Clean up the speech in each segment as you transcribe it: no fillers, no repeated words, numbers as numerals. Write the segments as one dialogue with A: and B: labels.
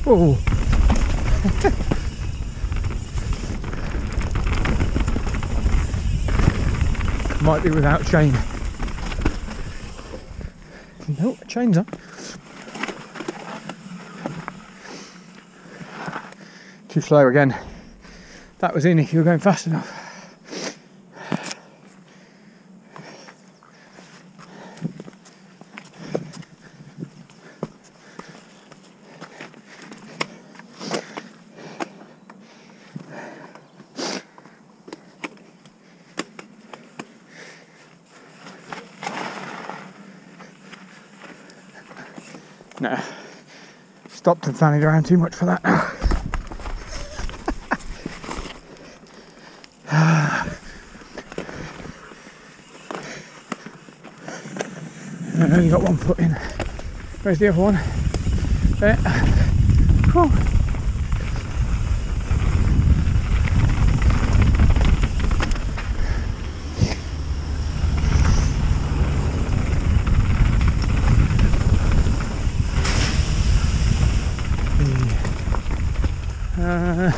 A: Oh. Might be without chain. No, chain's on. Too slow again. That was in if you were going fast enough. No, stopped and fannied around too much for that now. I only got one foot in. Where's the other one? There. Cool. No.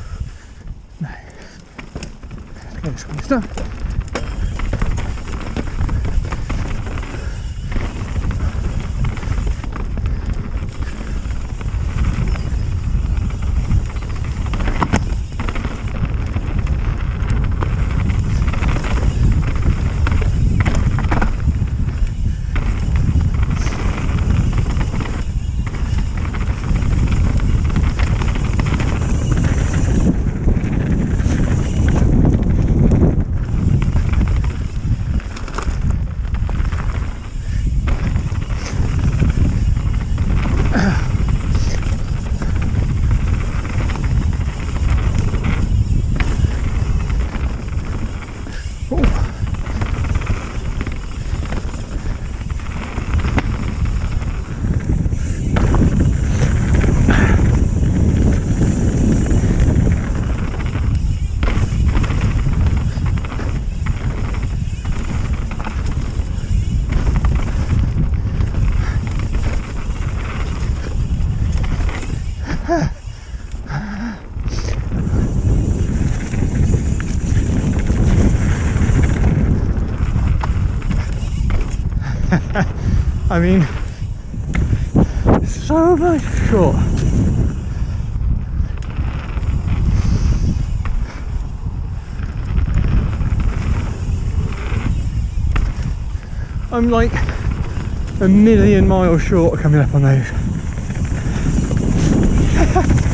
A: Let's get this one done. I mean, so much short. I'm like a million miles short coming up on those.